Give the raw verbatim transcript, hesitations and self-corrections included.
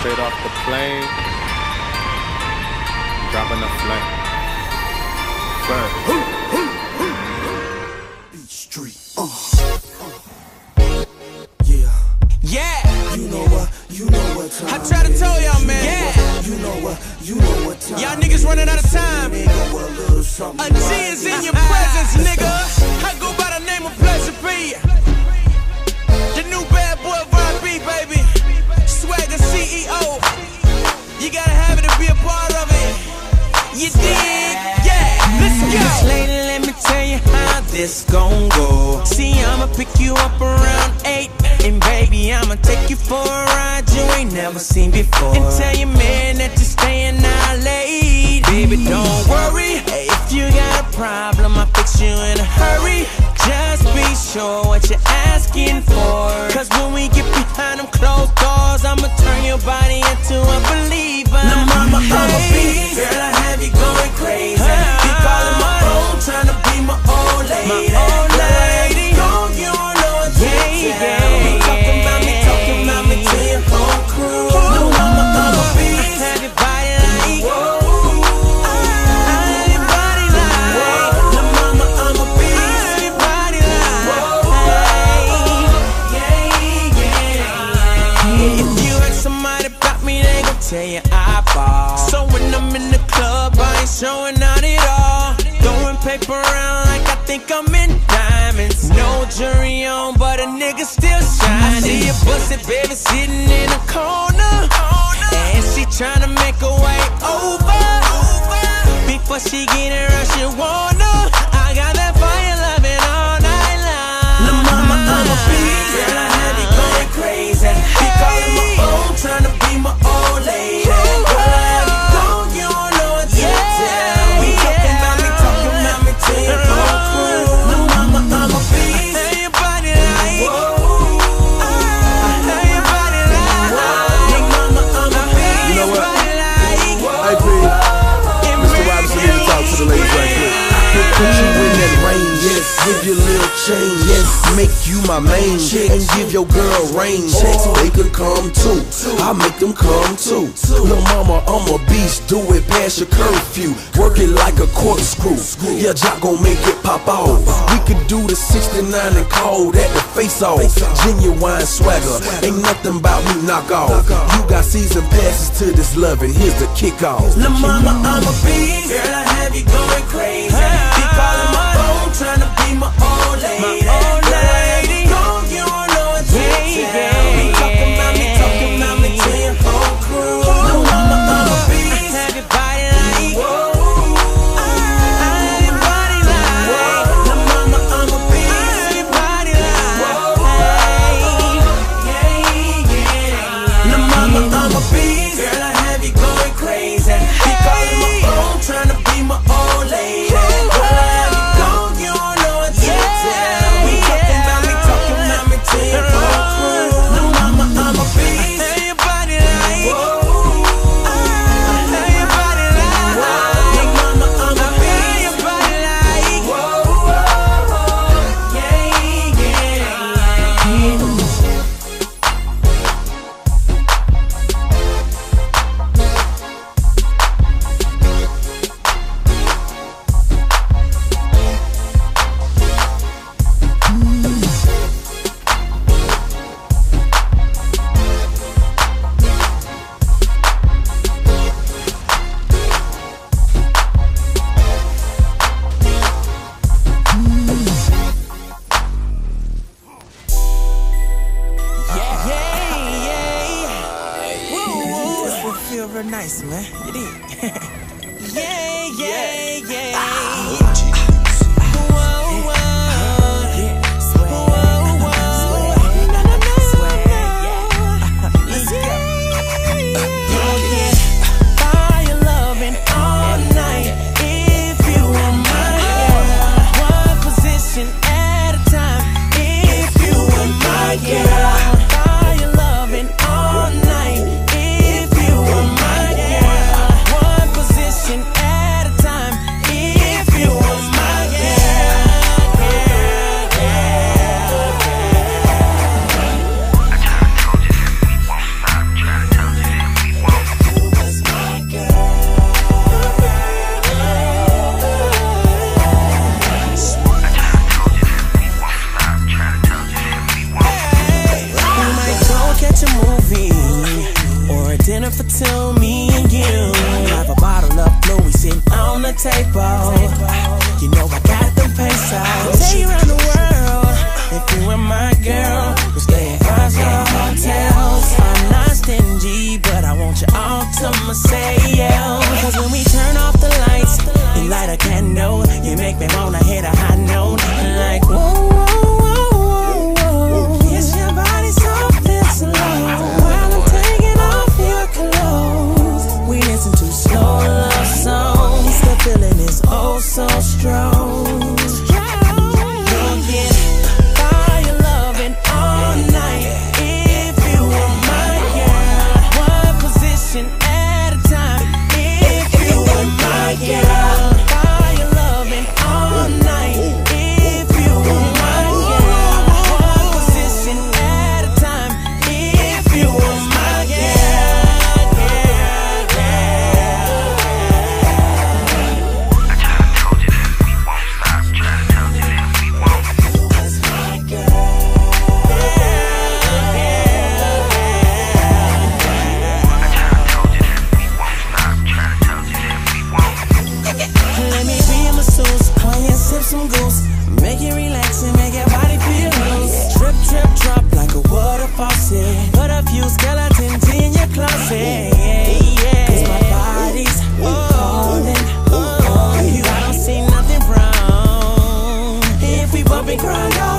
straight off the plane, dropping a flame. First. Beat Street. Uh. Yeah. Yeah. You know what? You know what time. I try to tell y'all, man. Yeah. You know what? You know what time. Y'all niggas running out of time. A G is in your presence, nigga. I go by the name of Pleasure P. The new bad boy of R and B, baby. Swagger C E O. You gotta have it to be a part of it. You dig? Yeah, let's go. This lady, let me tell you how this gon' go. See, I'ma pick you up around eight, and baby, I'ma take you for a ride you ain't never seen before. And tell your man that you're staying out late. Baby, don't worry, if you got a problem, I'll fix you in a hurry. Just be sure what you're asking for, cause when we get behind them closed doors, I'ma turn your body into a believer. Now mama, I'm a beast. Girl, I have you going crazy. Be calling my phone, trying to be my old lady. My old lady. Don't you know what to Yeah, tell yeah, me? Talking about me, talking about me to your whole crew. No mama, I'm a beast. Have your body like, Whoa. have your body like, No mama, I'm a beast. have your body like. Yeah, yeah. If you ask somebody about me, they gon' tell you I ball. So when I'm in the club, I ain't showing out at all. Throwing paper around like I think I'm in diamonds. No jury on, but a nigga still shining. I see your pussy, baby, sitting in a corner, and she tryna make her way over. Before she get her out, she wanna. I got that fire loving all night long. Lil' mama, I'm a beast. Girl, I have you going crazy. Be calling my phone, trying to be my old lady. Girl, I have you gone, you don't know what to tell me. Talking about me, talking about me to your whole crew. Lil' mama, I'm a beast. Have your body like, Whoa. have your body like, Lil' mama, I'm a beast. You know what? body like. Hey, P. Mister Robinson, need to talk to the ladies right quick. Put you in that rain, yes. Give your little chain, yes. Make you my main chick and give your girl rain checks. They could come too. I make them come too. Lil' mama, I'm a beast. Do it past your curfew. Work it like a corkscrew. Yeah, Jock gon' make it pop off. We could do the sixty-nine and call that the face off. Genuine swagger. Ain't nothing about me knock off. You got season passes to this loving. Here's the kickoff. Lil' mama, I'm a beast. Girl, I have you going crazy. Be calling my phone, trying to be my old lady. My old lady. Don't you know what to Yeah, tell me? Talking about me, talking about me to your whole crew. No mama, I'm a beast. Have your body like, Whoa. have your body like, No mama, I'm a beast. have your body like. Yeah, yeah. No mama, I'm a beast. Girl, I have you going crazy. Be calling my phone, trying to be my old lady. Girl, I have you gone, you don't know what to tell me. Talking about me, talking about me to your whole crew. No mama, I'm a beast. Have your body like, Whoa. have your body like, No mama, I'm a have beast. your body like. Whoa. Yeah, yeah. Yeah, yeah. Woo, woo. This will feel real nice, man. You dig? Yeah, yeah, yeah. Whoa, whoa. Whoa, whoa. No, no, no. Let's go. Yeah. Fire loving all night. If you want my girl, one position at a time. If you want my girl, fire loving all night. If you want my girl, one position. me grind, y'all.